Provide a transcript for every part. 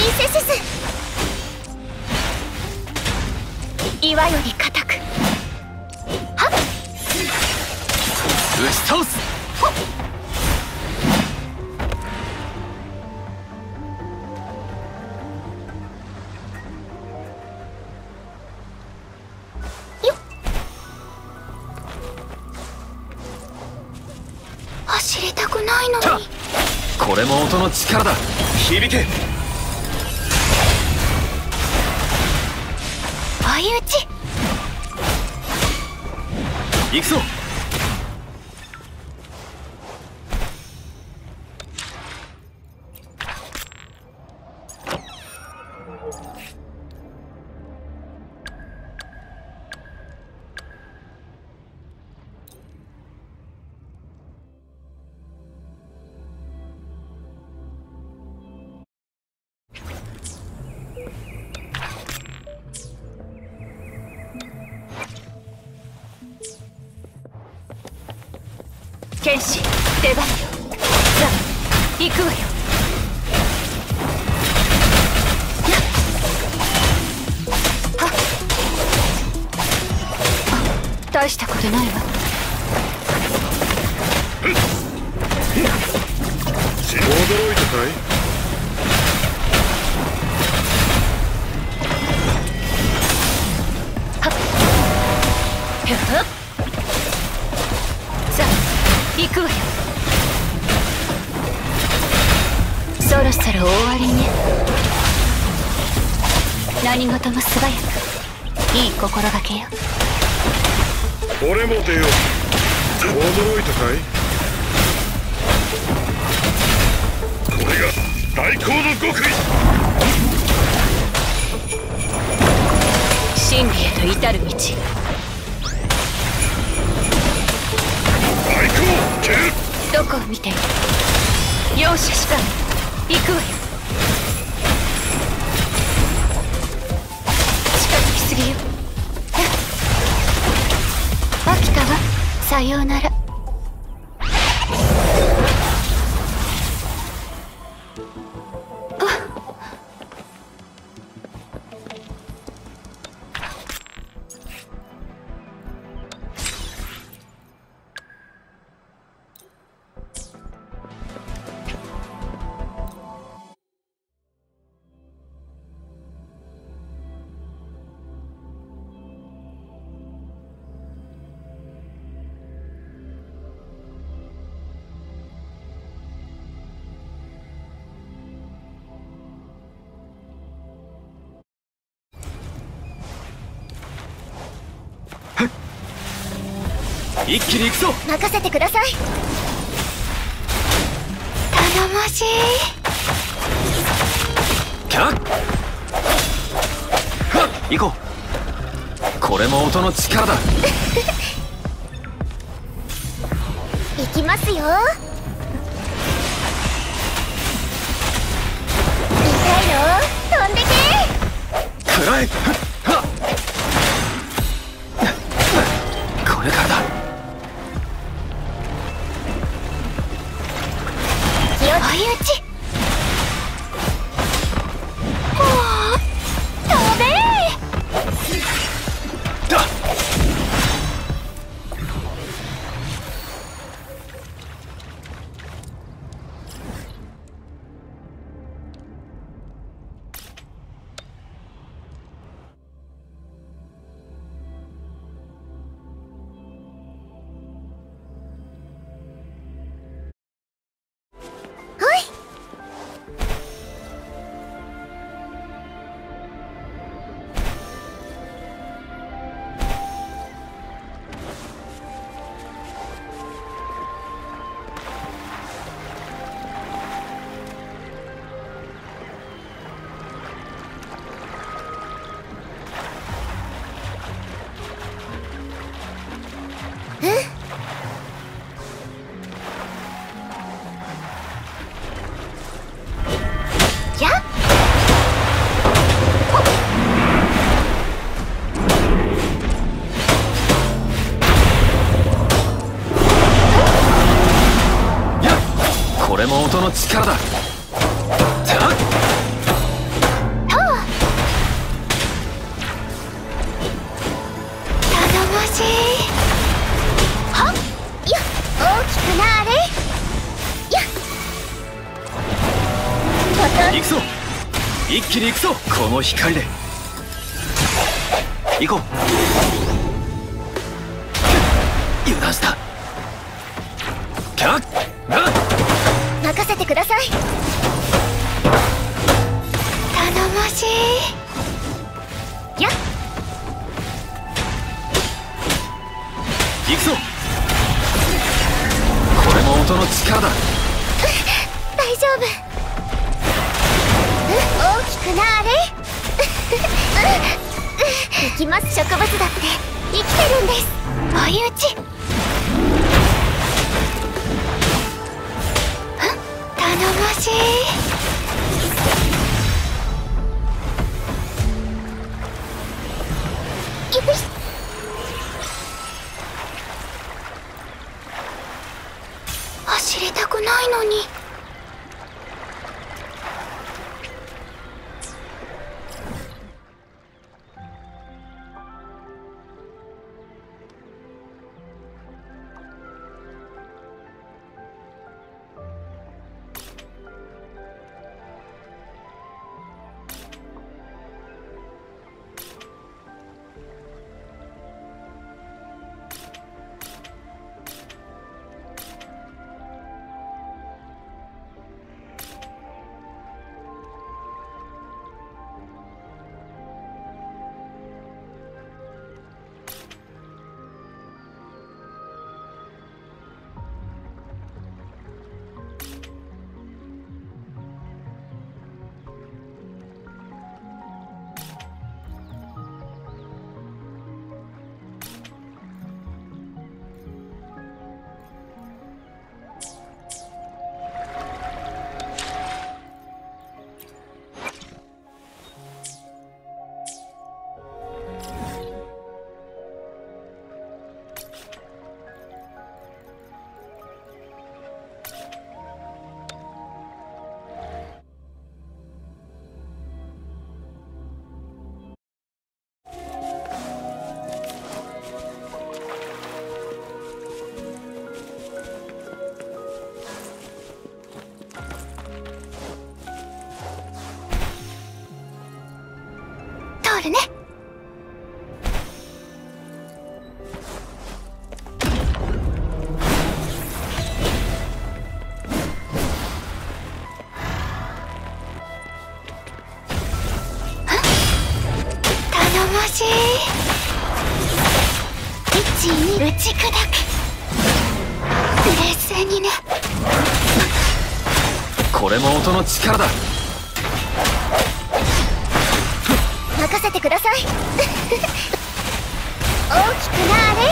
セスス。岩より固く。はっ。 打ち倒す。 ほっ。よっ。走りたくないのに。 これも音の力だ。響け。 相打ち。 行くぞ。 剣士出番よ。さあ行くわよ。はっ。あ、大したことないわ。 驚いたかい？ はっ。はっ。さあ行くわよ。そろそろ終わりね。何事も素早く。いい心がけよ。 俺も出よう。驚いたかい？これが大行の極意。 真理へと至る道。 大行蹴る。 どこを見ている？容赦しかない。行くわよ。近づきすぎよ。飽きたわ。さようなら。 一気に行くぞ。 任せてください。頼もしい。 キャッはっ。行こう。これも音の力だ。 行きますよ。痛いの？飛んでけ。 食らえ。はっ。これからだ。 相打ち。もう飛べー。 だ。 これも音の力だ。 しい。はっやっ、大きくなれやっ。 行くぞ、一気に行くぞ、この光で行こう。油断した。キャッ任せてください。頼もしい。やっ、 行くぞ。これも音の力だ。 大丈夫。大きくなれ行きます。植物だって生きてるんです。追い打ち。頼もしい。よし。走りたくないのに。通るね。頼もしい。1、2打ち砕く。冷静にね。 これも音の力だ。 任せてください。大きくなれ。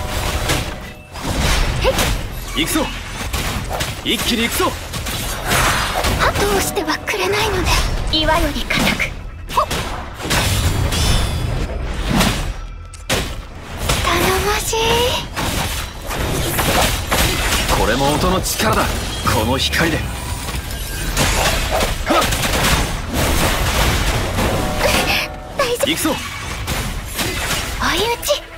行くぞ、一気に行くぞ。 どうしてはくれないので。岩より固く。頼もしい。 これも音の力だ。この光で行くぞ。 追い打ち。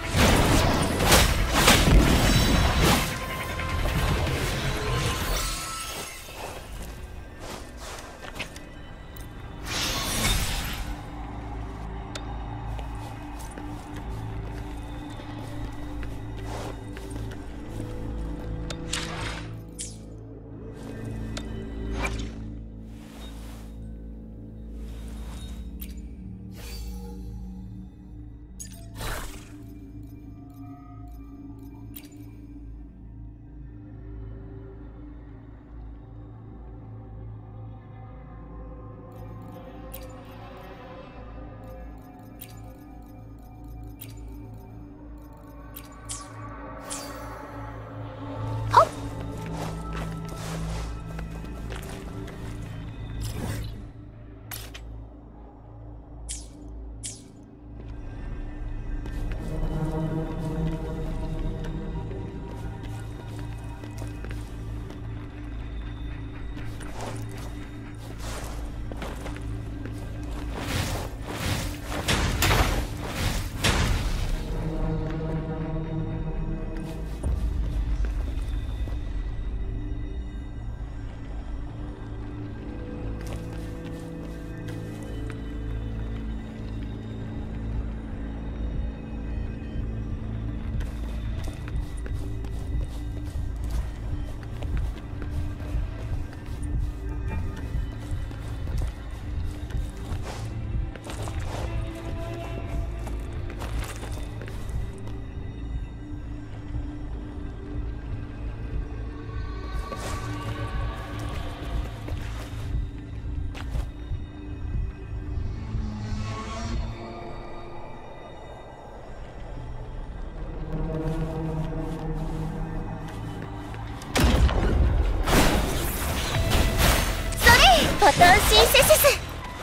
安心せせす。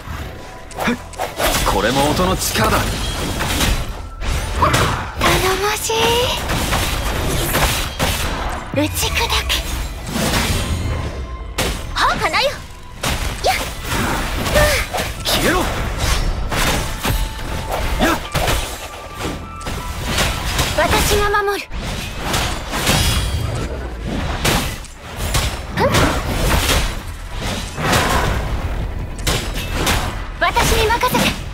これも音の力だ。 頼もしい。打ち砕け。は花よ。やっ消えろ。やっ私が守る。私に任せて。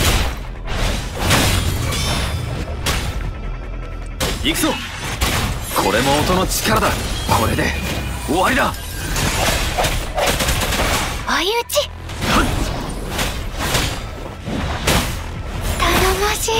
行くぞ。これも音の力だ。これで終わりだ。 追い打ち。頼もしい。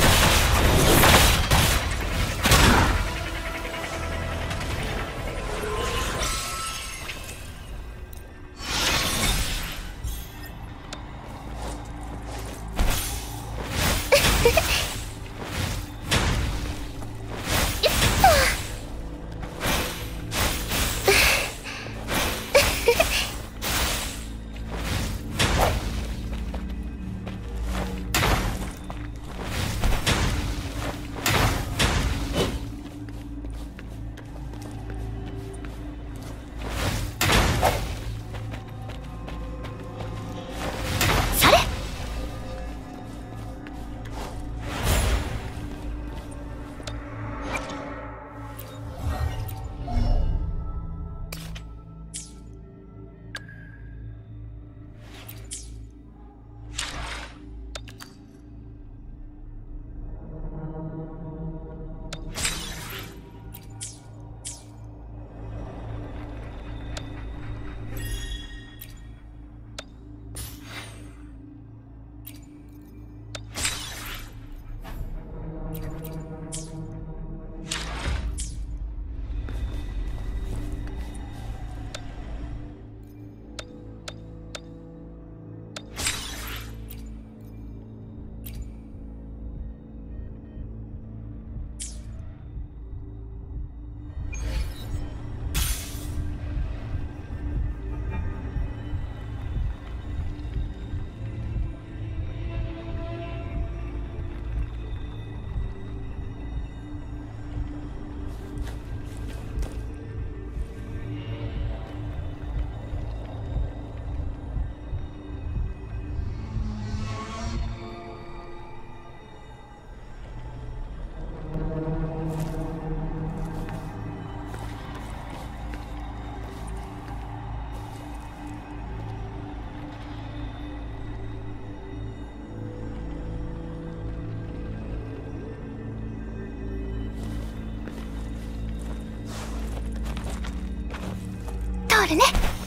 通るね。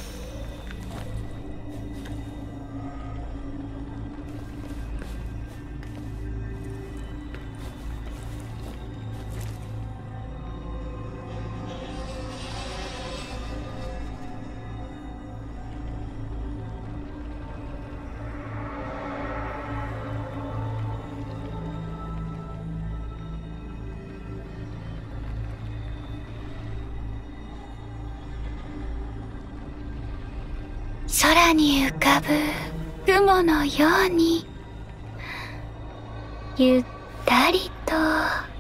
空に浮かぶ雲のようにゆったりと